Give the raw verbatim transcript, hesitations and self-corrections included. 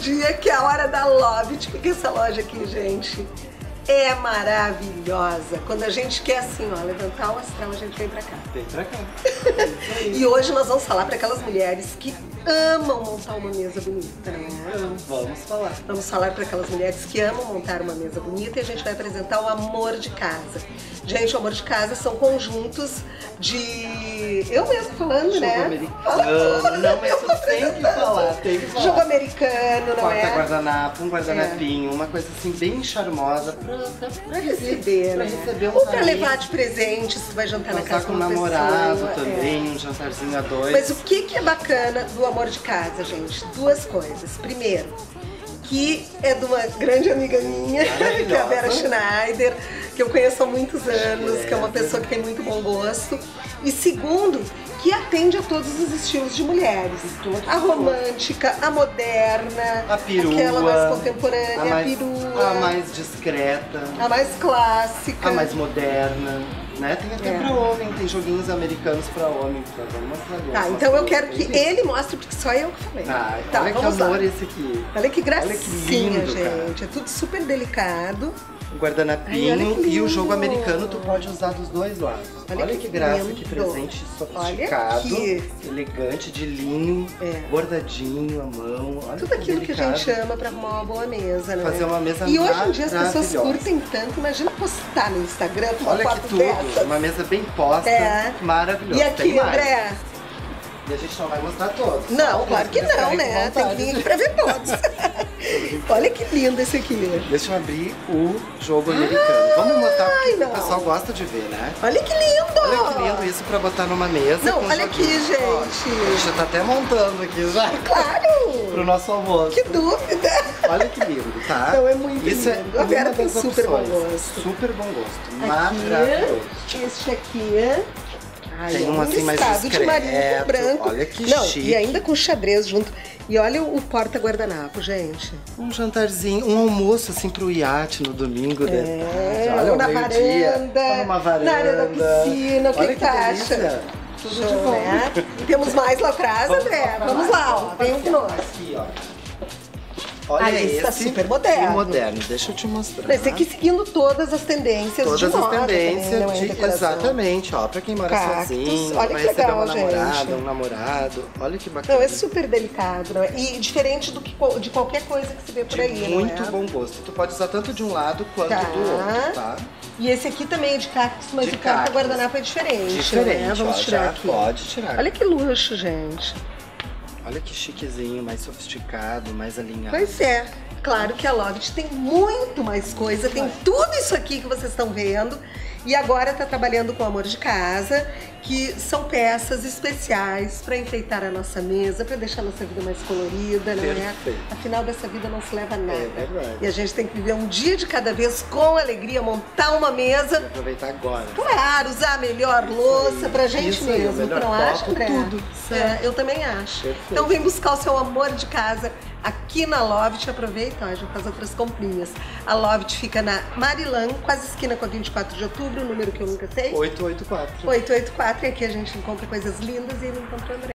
dia, que é a hora da Lovit, porque essa loja aqui, gente, é maravilhosa. Quando a gente quer assim, ó, levantar o astral, a gente vem pra cá. Vem pra cá. E hoje nós vamos falar para aquelas mulheres que amam montar uma mesa bonita, não é? Vamos falar. Vamos falar para aquelas mulheres que amam montar uma mesa bonita e a gente vai apresentar o amor de casa. Gente, o amor de casa são conjuntos de... Eu mesmo falando, Jogo né? americano. Não, mas tu tem que falar, tem que falar. Jogo americano, não Porta é? guardanapo, um guardanapinho, é. uma coisa assim bem charmosa pra, pra, pra receber, pra né? receber um Ou pra carinho. levar de presente, se tu vai jantar na casa com um uma namorado pessoa, também, é. um jantarzinho a dois. Mas o que, que é bacana do amor de casa, gente? Duas coisas. Primeiro, que é de uma grande amiga minha, que é a Vera Schneider, que eu conheço há muitos anos, que é uma pessoa que tem muito bom gosto. E segundo, que atende a todos os estilos de mulheres. A romântica, a moderna, a perua, aquela mais contemporânea, a, mais, a perua, a mais discreta, a mais clássica, a mais moderna. Né? Tem até é. pra homem, tem joguinhos americanos pra homem. Então vamos mostrar. Tá, então eu quero que ele mostre, porque só eu que falei. Ah, tá, olha que vamos amor lá. esse aqui. Olha que gracinha, olha que lindo, gente. cara. É tudo super delicado. O guardanapinho Ai, e o jogo americano tu pode usar dos dois lados. Olha, olha que, que graça, lindo. que presente Olha sofisticado, elegante, de linho, é. bordadinho à mão. Olha tudo que aquilo delicado. que a gente ama pra arrumar uma boa mesa, né? Fazer uma mesa E hoje em dia as pessoas maravilhosa. curtem tanto, imagina postar no Instagram uma Olha foto que tudo, dessas. uma mesa bem posta, É. maravilhosa. E aqui, Tem mais. André? E a gente não vai mostrar todos. Não, só claro que não, né? Tem que vir aqui pra ver todos. Olha que lindo esse aqui. Deixa eu abrir o jogo americano. Vamos botar Ai, o que não. o pessoal gosta de ver, né? Olha que lindo! Olha que lindo isso pra botar numa mesa. Não, com olha aqui, joguinhos. gente. Ó, a gente já tá até montando aqui já. Claro! Pro nosso almoço. Que dúvida! Olha que lindo, tá? Não, é muito isso lindo. É A Vera uma tem das super opções. bom gosto. Super bom gosto. Aqui, Maravilhoso. este aqui. Ai, tem um é assim mais listado discreto. de marinho branco. Olha que Não, chique. e ainda com xadrez junto. E olha o porta-guardanapo, gente. Um jantarzinho, um almoço assim pro iate no domingo. É, de tarde. Olha, ou na varanda, varanda, uma varanda, na área da piscina, o que, olha que tu acha? Tudo Show, de bom. né? Temos mais lá atrás, André? Vamos lá, ó. Vem um com nós. Aqui, ó. Olha Ah, esse esse, tá super moderno. e moderno, deixa eu te mostrar. Esse aqui seguindo todas as tendências Todas de moda. as tendências, também, não é de, decoração. exatamente, ó, pra quem mora Cactos, sozinho, olha vai que receber legal, uma namorada, gente. um namorado, olha que bacana. Não, é super delicado, não é? E diferente do que, de qualquer coisa que se vê por de aí, muito não é? bom gosto. Tu pode usar tanto de um lado quanto Tá. do outro, tá? E esse aqui também é de cactos, mas De o porta cactos. guardanapo é diferente, Diferente, né? Vamos ó, tirar já aqui. pode tirar. Olha que luxo, gente. Olha que chiquezinho, mais sofisticado, mais alinhado. Pois é. Claro que a Lovit tem muito mais coisa, tem tudo isso aqui que vocês estão vendo. E agora está trabalhando com Amor de Casa, que são peças especiais para enfeitar a nossa mesa, para deixar a nossa vida mais colorida, não é? Perfeito. Afinal, dessa vida não se leva nada. É verdade. E a gente tem que viver um dia de cada vez com alegria, montar uma mesa. Vou aproveitar agora. Claro, usar a melhor louça pra gente Isso aí, o mesmo, melhor tu não copo, acha, André? tudo. É, eu também acho. Perfeito. Então vem buscar o seu amor de casa aqui na Lovit, aproveita, ó, já faz outras comprinhas. A Lovit fica na Marilã, quase esquina com a vinte e quatro de outubro, número que eu nunca sei. oito oito quatro. oito oito quatro, e aqui a gente encontra coisas lindas e ele encontra o André.